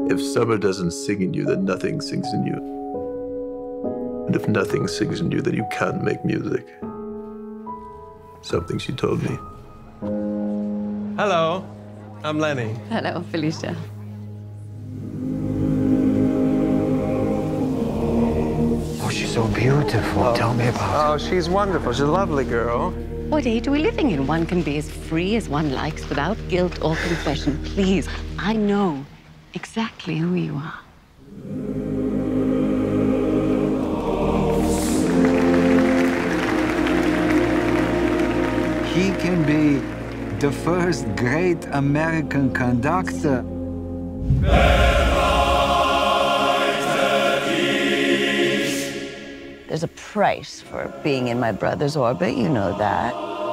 If summer doesn't sing in you, then nothing sings in you. And if nothing sings in you, then you can't make music. Something she told me. Hello, I'm Lenny. Hello, Felicia. Oh, she's so beautiful. Tell me about her. Oh, she's wonderful. She's a lovely girl. What age are we living in? One can be as free as one likes without guilt or confession. Please, I know exactly who you are. He can be the first great American conductor. There's a price for being in my brother's orbit, you know that.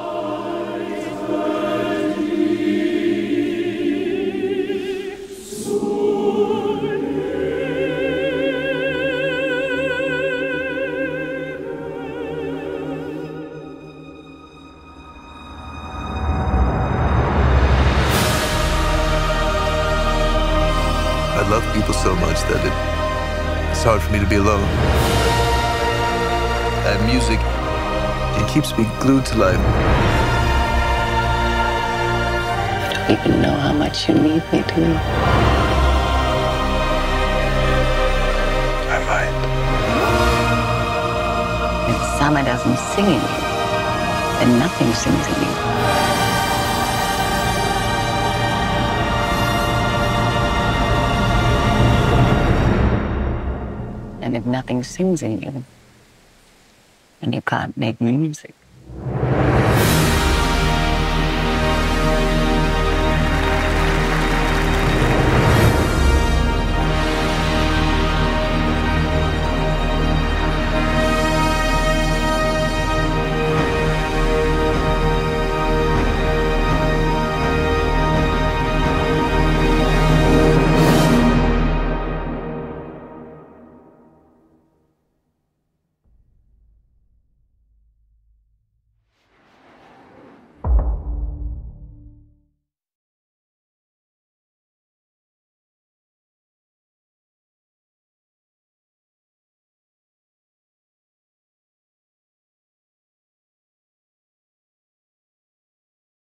I love people so much that it's hard for me to be alone. And music, it keeps me glued to life. I don't even know how much you need me to. I might. If summer doesn't sing in you, then nothing sings in you. And if nothing sings in you, then you can't make music.